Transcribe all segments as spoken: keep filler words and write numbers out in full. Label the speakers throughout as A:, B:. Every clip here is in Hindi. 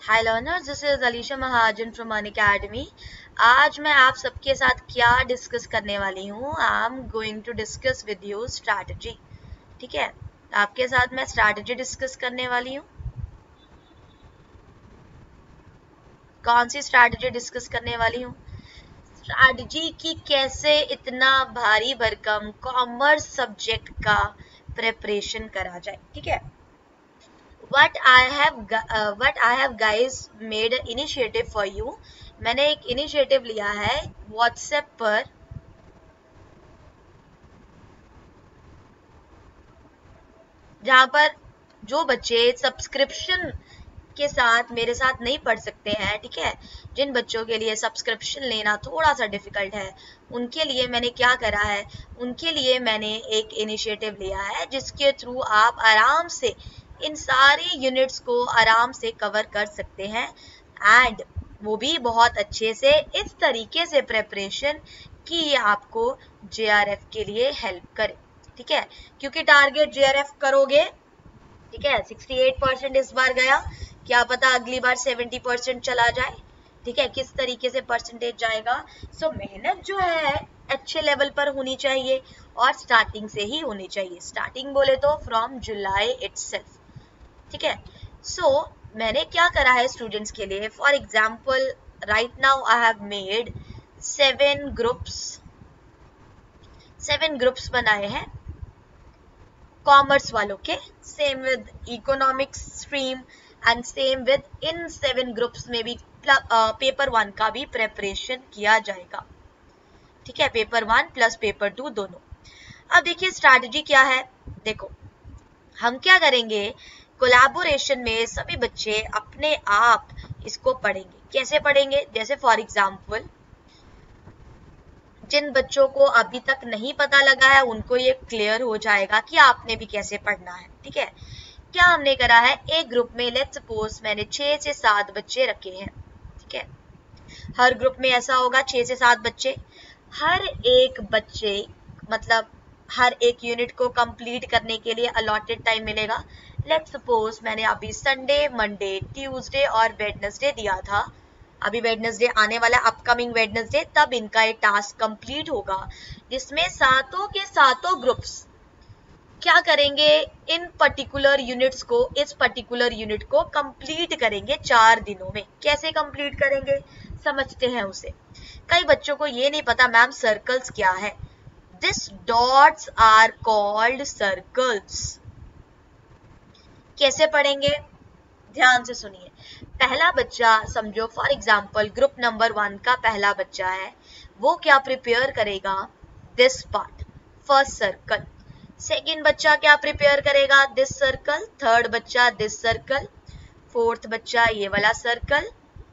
A: Hi learners, this is Alisha MAHAJAN from Unacademy. आज मैं आप सबके साथ क्या डिस्कस करने वाली हूँ? I am going to discuss with you strategy. ठीक है, आपके साथ मैं स्ट्रैटेजी डिस्कस करने वाली हूँ. कौन सी स्ट्रैटेजी डिस्कस करने वाली हूँ? स्ट्रैटेजी की कैसे इतना भारी भरकम कॉमर्स सब्जेक्ट का प्रिपरेशन करा जाए. ठीक है, what I have uh, what I have guys made an initiative for you. मैंने एक इनिशिएटिव लिया है व्हाट्सएप पर, जहां पर जो बच्चे सब्सक्रिप्शन के साथ मेरे साथ नहीं पढ़ सकते हैं, ठीक है, जिन बच्चों के लिए सब्सक्रिप्शन लेना थोड़ा सा डिफिकल्ट है, उनके लिए मैंने क्या करा है, उनके लिए मैंने एक इनिशिएटिव लिया है जिसके थ्रू आप आराम से इन सारे यूनिट्स को आराम से कवर कर सकते हैं एंड वो भी बहुत अच्छे से, इस तरीके से प्रिपरेशन कि ये आपको जे आर एफ के लिए हेल्प करे. ठीक है, क्योंकि टारगेट जे आर एफ करोगे, ठीक है, अड़सठ परसेंट इस बार गया, क्या पता अगली बार सत्तर परसेंट चला जाए. ठीक है, किस तरीके से परसेंटेज जाएगा. सो so, मेहनत जो है अच्छे लेवल पर होनी चाहिए और स्टार्टिंग से ही होनी चाहिए. स्टार्टिंग बोले तो फ्रॉम जुलाई इटसेल्फ. ठीक है, सो so, मैंने क्या करा है स्टूडेंट्स के लिए. For example right now I have made seven groups seven groups बनाए हैं कॉमर्स वालों के, same with economics stream and same with इन सेवन ग्रुप्स में भी पेपर वन का भी प्रेपरेशन किया जाएगा. ठीक है, paper one plus paper two दोनों. अब देखिए स्ट्रैटेजी क्या है. देखो हम क्या करेंगे, कोलैबोरेशन में सभी बच्चे अपने आप इसको पढ़ेंगे. कैसे पढ़ेंगे, जैसे फॉर एग्जाम्पल जिन बच्चों को अभी तक नहीं पता लगा है उनको ये क्लियर हो जाएगा कि आपने भी कैसे पढ़ना है. ठीक है, क्या हमने करा है, एक ग्रुप में लेट्स सपोज मैंने छह से सात बच्चे रखे हैं. ठीक है, हर ग्रुप में ऐसा होगा छह से सात बच्चे. हर एक बच्चे मतलब हर एक यूनिट को कंप्लीट करने के लिए अलॉटेड टाइम मिलेगा. लेट्स सपोज मैंने अभी संडे, मंडे, ट्यूसडे और वेडनेसडे दिया था. अभी वेडनेसडे आने वाला, अपकमिंग वेडनेसडे, तब इनका एक टास्क कंप्लीट होगा जिसमें सातों के सातों ग्रुप्स क्या करेंगे, इन पर्टिकुलर यूनिट्स को, इस पर्टिकुलर यूनिट को कंप्लीट करेंगे चार दिनों में. कैसे कंप्लीट करेंगे समझते हैं उसे. कई बच्चों को ये नहीं पता मैम सर्कल्स क्या है. This dots are called circles. कैसे पढ़ेंगे, ध्यान से सुनिए. पहला बच्चा समझो for example group number one का पहला बच्चा है, वो क्या प्रिपेयर करेगा, this part, first circle. Second बच्चा क्या प्रिपेयर करेगा, दिस सर्कल. थर्ड बच्चा दिस सर्कल. फोर्थ बच्चा ये वाला सर्कल.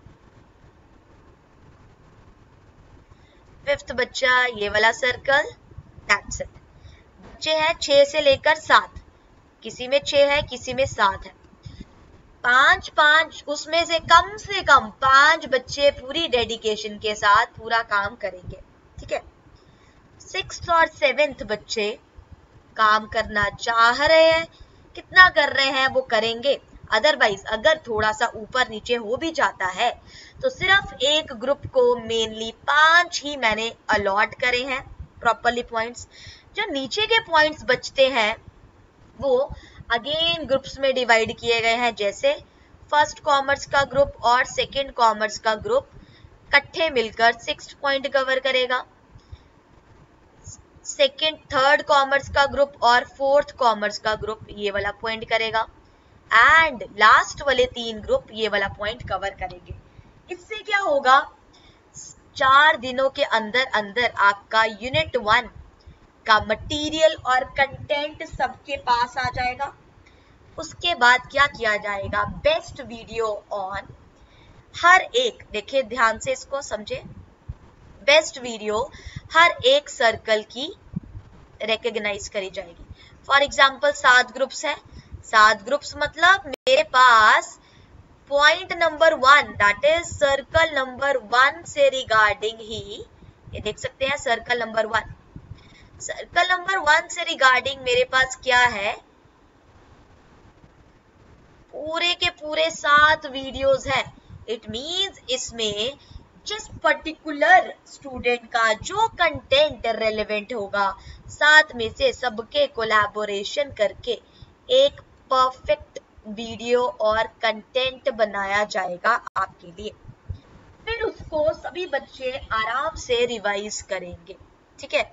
A: फिफ्थ बच्चा ये वाला सर्कल. That's it. बच्चे हैं छह से लेकर सात, किसी में छह है किसी में सात है. पांच पांच उसमें से कम से कम पांच बच्चे पूरी डेडिकेशन के साथ पूरा काम करेंगे. ठीक है, सिक्स्थ और सेवेंथ बच्चे काम करना चाह रहे हैं, कितना कर रहे हैं वो करेंगे. अदरवाइज अगर थोड़ा सा ऊपर नीचे हो भी जाता है तो सिर्फ एक ग्रुप को मेनली पांच ही मैंने अलॉट करे हैं प्रॉपरली पॉइंट्स. जो नीचे के पॉइंट्स बचते हैं वो अगेन ग्रुप्स में डिवाइड किए गए हैं. जैसे फर्स्ट कॉमर्स का ग्रुप और सेकंड कॉमर्स का ग्रुप इकट्ठे मिलकर सिक्स पॉइंट कवर करेगा. सेकंड थर्ड कॉमर्स का ग्रुप और फोर्थ कॉमर्स का ग्रुप ये वाला पॉइंट करेगा एंड लास्ट वाले तीन ग्रुप ये वाला पॉइंट कवर करेंगे. इससे क्या होगा, चार दिनों के अंदर अंदर आपका यूनिट वन का मटेरियल और कंटेंट सबके पास आ जाएगा. उसके बाद क्या किया जाएगा, बेस्ट वीडियो ऑन हर एक, देखिए ध्यान से इसको समझे, बेस्ट वीडियो हर एक सर्कल की रिकॉग्नाइज करी जाएगी. फॉर एग्जांपल सात ग्रुप्स हैं, सात ग्रुप्स मतलब मेरे पास point number one that is circle number one से रिगार्डिंग ही, ये देख सकते हैं circle number one, circle number one से रिगार्डिंग मेरे पास क्या है, पूरे के पूरे सात वीडियोस हैं। इट मींस इसमें जिस पर्टिकुलर स्टूडेंट का जो कंटेंट रेलेवेंट होगा, साथ में से सबके कोलैबोरेशन करके एक परफेक्ट वीडियो और कंटेंट बनाया जाएगा आपके लिए। फिर उसको सभी बच्चे आराम से रिवाइज करेंगे। ठीक है,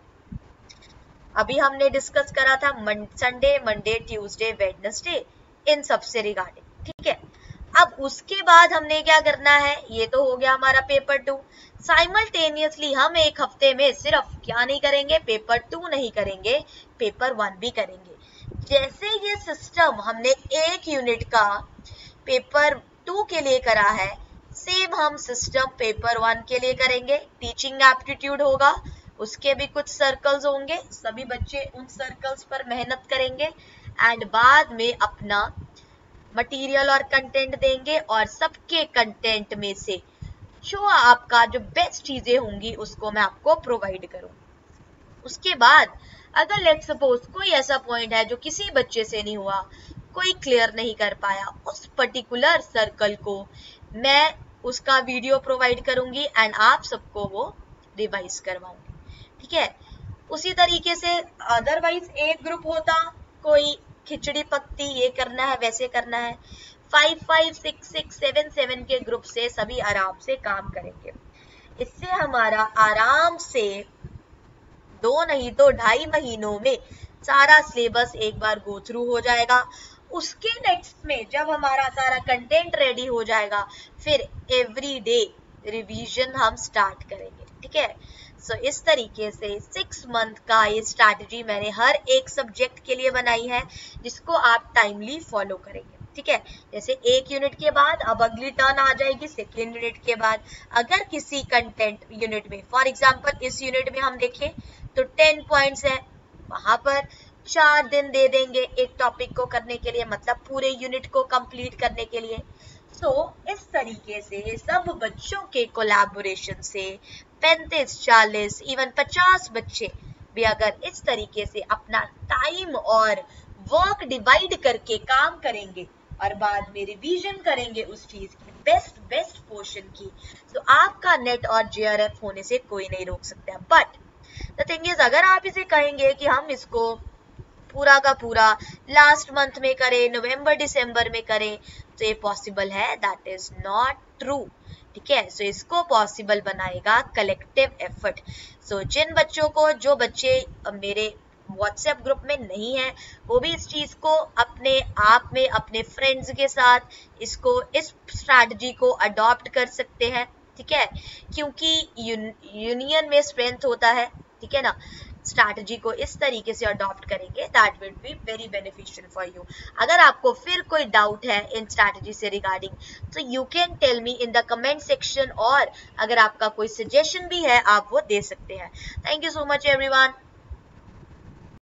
A: अभी हमने डिस्कस करा था संडे, मंडे, ट्यूसडे, वेडनेसडे, इन सब से रिगार्डिंग। ठीक है, अब उसके बाद हमने क्या करना है, ये तो हो गया हमारा पेपर टू। साइमल्टेनियसली हम एक हफ्ते में सिर्फ क्या नहीं करेंगे, पेपर टू नहीं करेंगे, पेपर वन भी करेंगे। जैसे ये सिस्टम हमने एक यूनिट का पेपर टू के लिए करा है, सेम हम सिस्टम पेपर वन के लिए करेंगे। टीचिंग एप्टीट्यूड होगा, उसके भी कुछ सर्कल्स होंगे, सभी बच्चे उन सर्कल्स पर मेहनत करेंगे एंड बाद में अपना मटेरियल और कंटेंट देंगे और सबके कंटेंट में से जो आपका जो बेस्ट चीजें होंगी उसको मैं आपको प्रोवाइड करूंगी। उसके बाद अगर लेट सपोज कोई ऐसा पॉइंट है जो किसी बच्चे से नहीं हुआ, कोई क्लियर नहीं कर पाया, उस पर्टिकुलर सर्कल को मैं उसका वीडियो प्रोवाइड करूंगी एंड आप सबको वो रिवाइज करवाऊंगी। ठीक है, उसी तरीके से अदरवाइज एक ग्रुप होता, कोई खिचड़ी पकती, ये करना है वैसे करना है, five five six six seven seven के ग्रुप से सभी आराम से काम करेंगे। इससे हमारा आराम से दो नहीं तो ढाई महीनों में सारा सिलेबस एक बार गो थ्रू हो जाएगा। उसके नेक्स्ट में जब हमारा सारा कंटेंट रेडी हो जाएगा, फिर एवरी डे रिवीजन हम स्टार्ट करेंगे। ठीक है, सो so, इस तरीके से सिक्स मंथ का ये स्ट्रैटेजी मैंने हर एक सब्जेक्ट के लिए बनाई है, जिसको आप टाइमली फॉलो करेंगे। ठीक है, जैसे एक यूनिट के बाद अब अगली टर्न आ जाएगी सेकेंड यूनिट के बाद। अगर किसी कंटेंट यूनिट में, फॉर एग्जांपल इस यूनिट में हम देखें तो टेन पॉइंट्स है, वहां पर चार दिन दे देंगे एक टॉपिक को करने के लिए, मतलब पूरे यूनिट को कंप्लीट करने के लिए। सो so, इस तरीके से सब बच्चों के कोलैबोरेशन से पैंतीस, चालीस, इवन पचास बच्चे भी अगर इस तरीके से अपना टाइम और वर्क डिवाइड करके काम करेंगे और बाद में रिवीजन करेंगे उस चीज की बेस्ट बेस्ट पोर्शन की, तो आपका नेट और जेआरएफ होने से कोई नहीं रोक सकता। बट द थिंग इज, अगर आप इसे कहेंगे कि हम इसको पूरा का पूरा लास्ट मंथ में करें, नवंबर दिसंबर में करें, तो ये पॉसिबल है, दैट इज नॉट ट्रू। ठीक है, सो so इसको पॉसिबल बनाएगा कलेक्टिव एफर्ट। सो जिन बच्चों को, जो बच्चे मेरे व्हाट्सएप ग्रुप में नहीं है, वो भी इस चीज को अपने आप में अपने फ्रेंड्स के साथ इसको इस स्ट्रैटेजी को अडॉप्ट कर सकते हैं। ठीक है, क्योंकि यूनियन में स्ट्रेंथ होता है। ठीक है ना, स्ट्रैटेजी को इस तरीके से अडॉप्ट करेंगे, that will be very beneficial for you. अगर आपको फिर कोई डाउट है इन स्ट्रैटेजी से रिगार्डिंग, तो you can tell me in the comment section, और अगर आपका कोई सजेशन भी है आप वो दे सकते हैं। Thank you so much everyone.